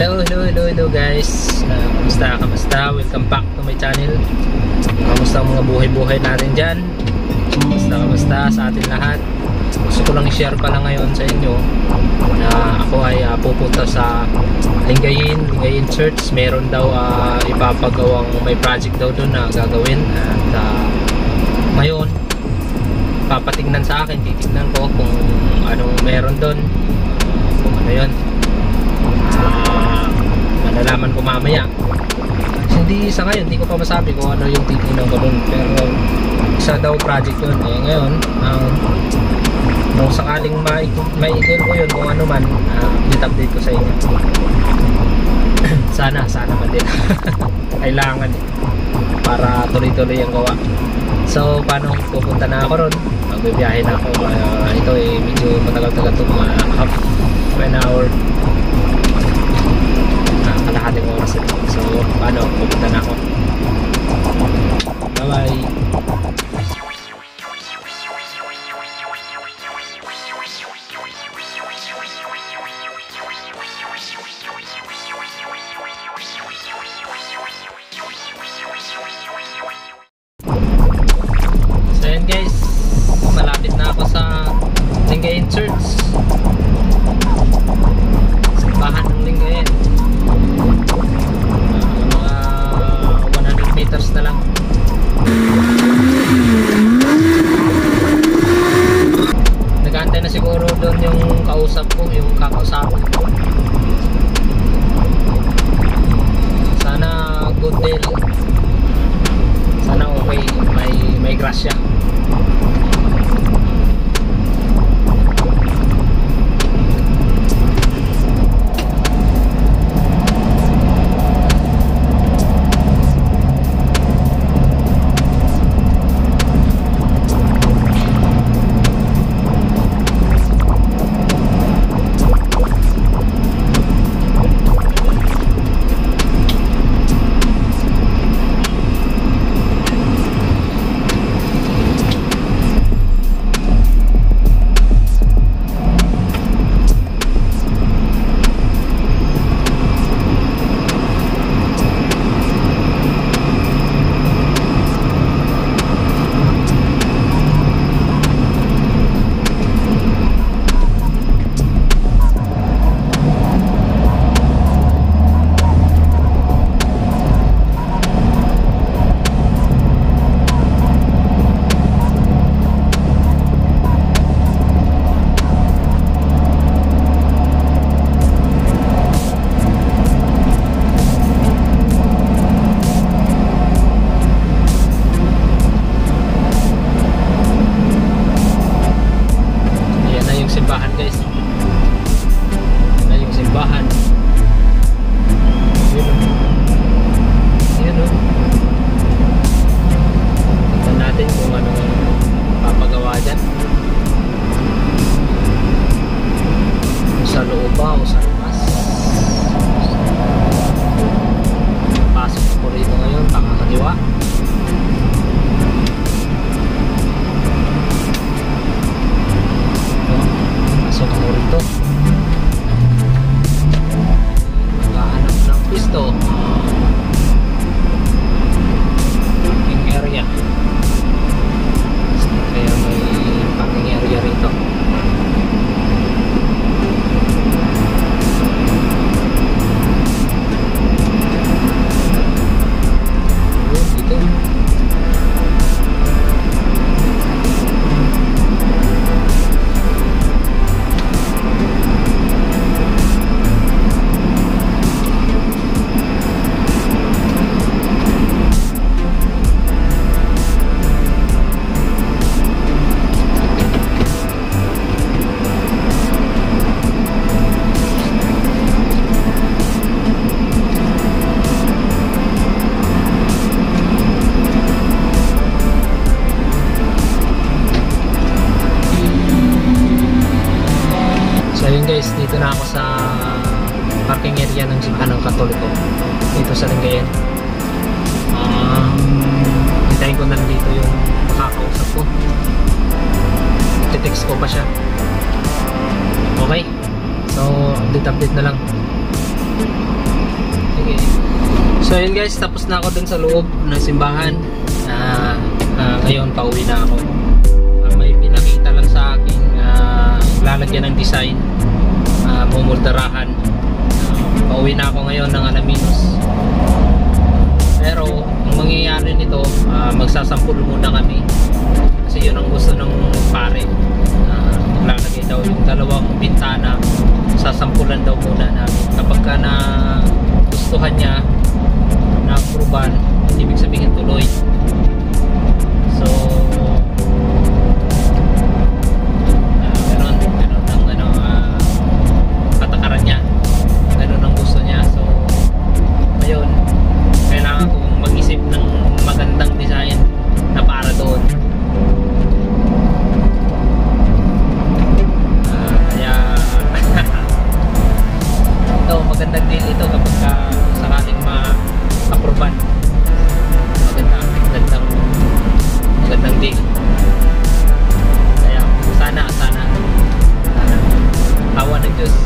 Hello guys. Kamusta? Welcome back to my channel. Kamusta ang mga buhay-buhay natin dyan? Kamusta sa atin lahat? Gusto ko lang i-share pala ngayon sa inyo na ako ay pupunta sa Lingayen Church. Meron daw ipapagawang may project daw doon na gagawin. At ngayon, papatignan sa akin, titignan ko kung anong meron doon. Kung ano yun. Malalaman ko mamaya. Hindi sa ngayon, hindi ko pa masabi kung ano yung titignan ko doon. Pero isa daw project yun. Ngayon, kung sakaling maikil ko yun, kung ano man, update ko sa inyo. Sana man din. Kailangan para tuloy-tuloy ang gawa. So, paano pupunta na ako ron? Magbibiyahe na ako. Ito medyo matagal-tagal ito, mga half an hour. Kalahating oras ito. So, paano pupunta na ako? Bye-bye! So yun guys, malapit na ako sa Lingayen Church. Simbahan ng Lingayen. Mga 100 meters na lang. Nag-aantay na siguro doon yung kausap ko, yung kakausapin ko. Sana good deal. Sana okay, may grasya. Guys, dito na ako sa parking area ng Simbahan ng Katoliko dito sa Lingayen. Hintayin ko na lang dito yung makakausap ko. Iti-text ko pa siya. Okay, so update na lang. So yun guys, tapos na ako dun sa loob ng simbahan. Ngayon pauwi na ako. May pinakita lang sa akin, lalagyan ng design, mumuldarahan. Pauwi na ako ngayon ng Alaminos. Pero ang mangyayari nito, magsasampul muna kami kasi yun ang gusto ng pare. Lalagay daw yung dalawang bintana, sasampulan daw muna namin. Kapag ka na gustuhan niya, na-approvean, ibig sabihin tuloy. So ganun ang patakaran niya, ganun ang gusto niya. So ngayon kailangan kong mag-isip ng magandang design na para doon. Kaya ito, magandang deal ito kapag sakaling ma-approvean. Magandang deal. Kaya sana awa ng Diyos,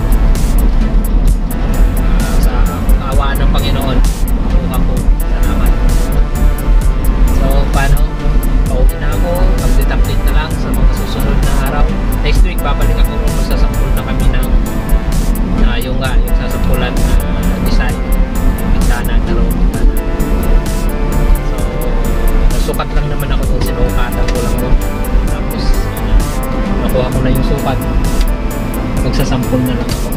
sa awa ng Panginoon, makuha ko. Salamat. So paano? Pauwi na ako. Update na lang sa mga susunod na araw. Next week babalik ako kung magsasampul na kami ng yung sasampulan na design, bintana, dalawang bintana. So nasukat lang naman ako doon, sinukatan ko lang doon. Tapos nakuha ko na yung sukat, magsasampul na lang ako.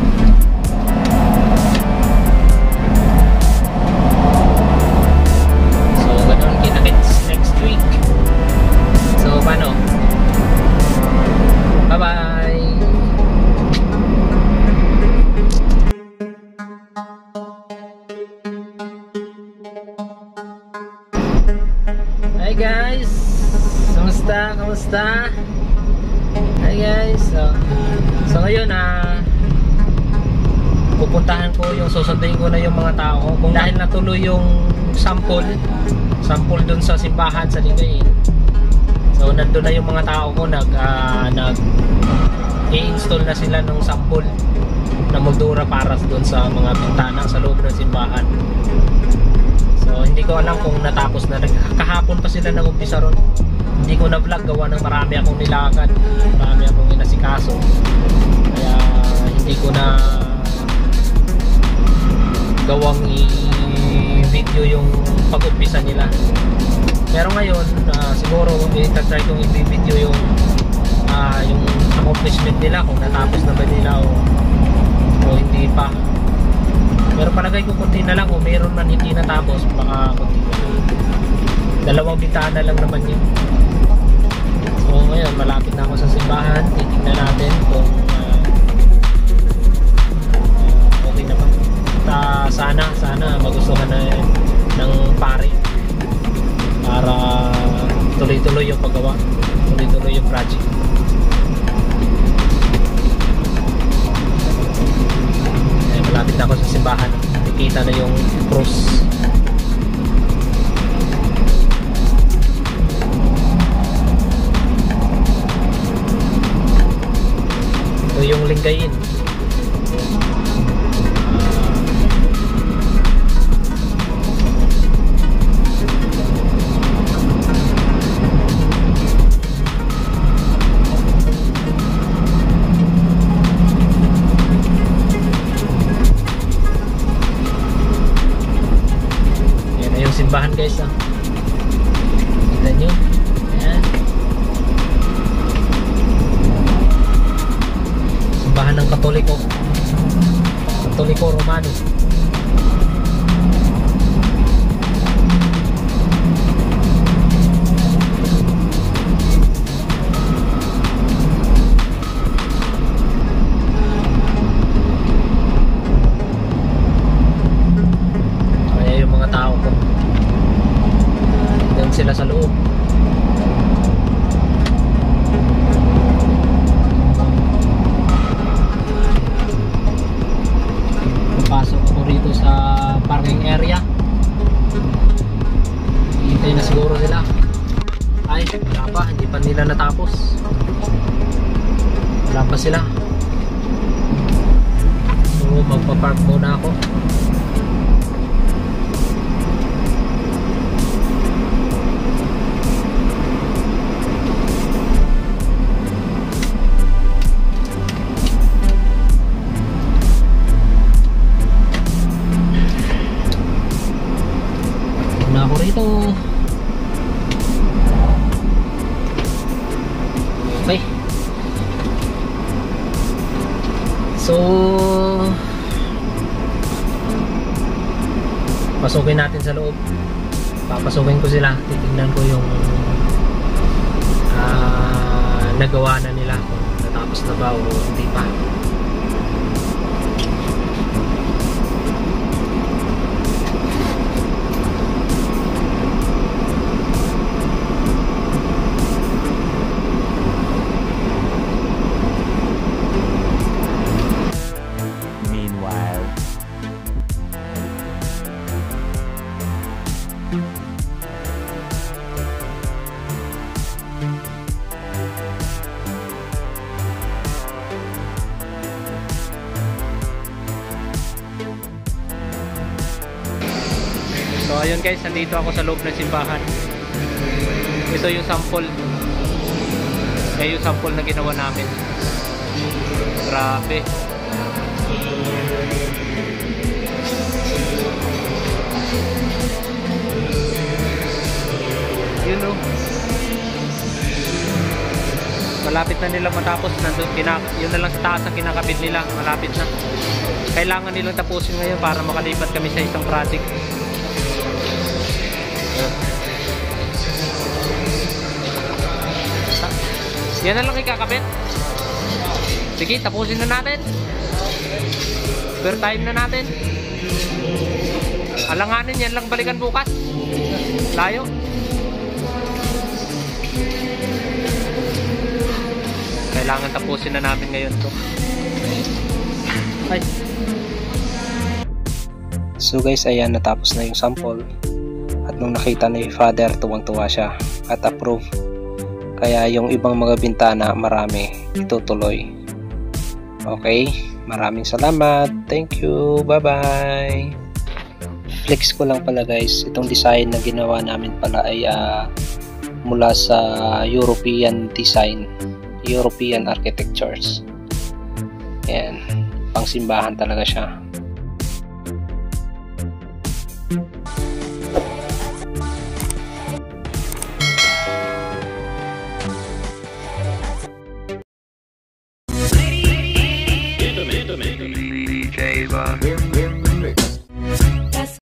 So ganoon, kita-kits next week. So paano? Bye bye. Hi guys, kamusta? Hi guys, so ngayon pupuntahan ko yung susundin ko na yung mga tao kung dahil natuloy yung sample dun sa simbahan sa Lingayen. So nandun na yung mga tao ko, i-install na sila ng sample na moldura para dun sa mga bintana sa loob ng simbahan. So hindi ko alam kung natapos na. Kahapon pa sila nag-umpisa ron. Hindi ko na vlog, gawa ng marami akong nilakad, marami akong inasikaso, kaya hindi ko na gawang i-video yung pag-umpisa nila. Pero ngayon siguro i-try kong i-video yung accomplishment nila, kung natapos na ba nila o hindi pa. Pero palagay ko kunti na lang, kung mayroon man hindi natapos, baka kunti na lang. Dalawang bintana lang naman yun. So ngayon malapit na ako sa simbahan, titignan natin kung okay naman. Sana magustuhan na ng pare para tuloy-tuloy yung paggawa, tuloy-tuloy yung project. Malapit na ako sa simbahan, nakikita na yung cross. Ito yung Lingayen. Simbahan guys, kita nyo, ayan, simbahan ng Katoliko Romano. Kaya yung mga tao ko sila sa loob. Papasok ako rito sa parking area. Hintay na siguro sila. Ay, wala pa, hindi pa nila natapos. Wala pa sila. So magpa-park muna ako. Papasukin natin sa loob. Papasukin ko sila. Titignan ko yung nagawa na nila kung natapos na ba o hindi pa. So ayun guys, nandito ako sa loob ng simbahan. Ito yung sample. Yung sample na ginawa namin. Grabe. Yun o. Malapit na nilang matapos. Yun na lang sa taas ang kinakabit nila. Malapit na. Kailangan nilang tapusin ngayon para makalipat kami sa isang project. Yan na lang ikakabit. Sige, tapusin na natin. Spare time na natin. Alanganin, yan lang balikan bukas. Layo. Kailangan tapusin na namin ngayon to. Ay. So guys, ayan, natapos na yung sample. At nung nakita ni Father, tuwang-tuwa siya at approve. Kaya yung ibang mga bintana, marami itutuloy. Okay, maraming salamat. Thank you. Bye-bye. Flex ko lang pala guys, itong design na ginawa namin pala ay mula sa European design, European architectures. Ayan, pang simbahan talaga siya.